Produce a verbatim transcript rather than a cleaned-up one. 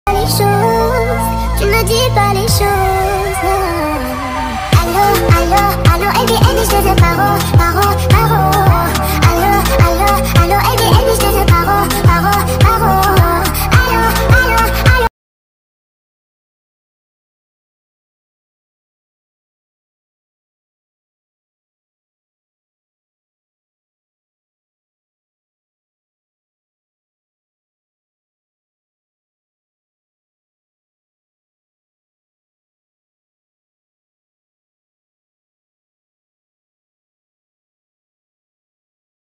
Les choses, tu ne dis pas les choses. Allô, allô, allô, et bien, et je te parole.